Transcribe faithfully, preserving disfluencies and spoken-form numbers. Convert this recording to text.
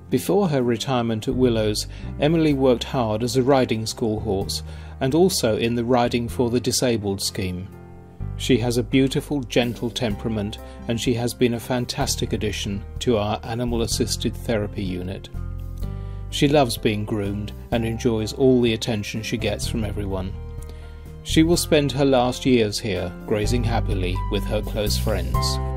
Before her retirement at Willows, Emily worked hard as a riding school horse and also in the Riding for the Disabled scheme. She has a beautiful, gentle temperament, and she has been a fantastic addition to our animal-assisted therapy unit. She loves being groomed and enjoys all the attention she gets from everyone. She will spend her last years here, grazing happily with her close friends.